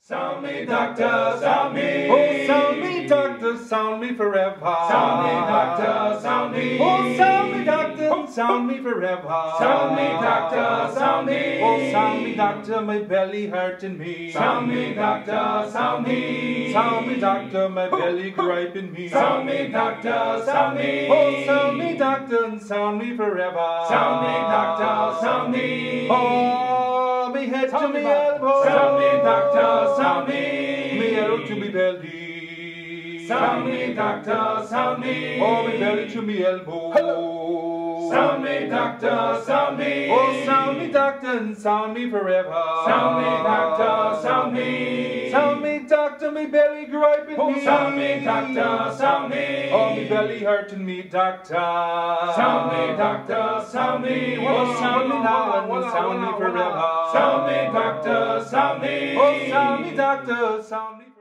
Sound me, doctor, sound me. Oh, sound me, doctor, sound me forever. Sound me, doctor, sound me. Oh, sound me, doctor, sound me forever. Sound me, doctor, sound me. Oh, sound me, doctor, my belly hurting me. Sound me, doctor, sound me. Sound me, doctor, my belly griping me. Sound me, doctor, sound me. Oh, sound me, doctor, and sound me forever. Sound me, doctor, sound me. Oh, me head to me elbow. Sound me, doctor, sound me. Me elbow to me belly. Sound me, doctor, sound me. Oh, me belly to me elbow. Sound me, doctor, sound me. Oh, sound me, doctor, and sound me forever. Sound me, doctor, sound me. Sound me, doctor, me belly griping me. Sound me, doctor, sound me. Oh, me belly hurting me, doctor. Sound me, doctor, sound me. Oh, sound me now and sound me forever. Sound me, doctor, sound me. Oh, sound me, doctor, sound me.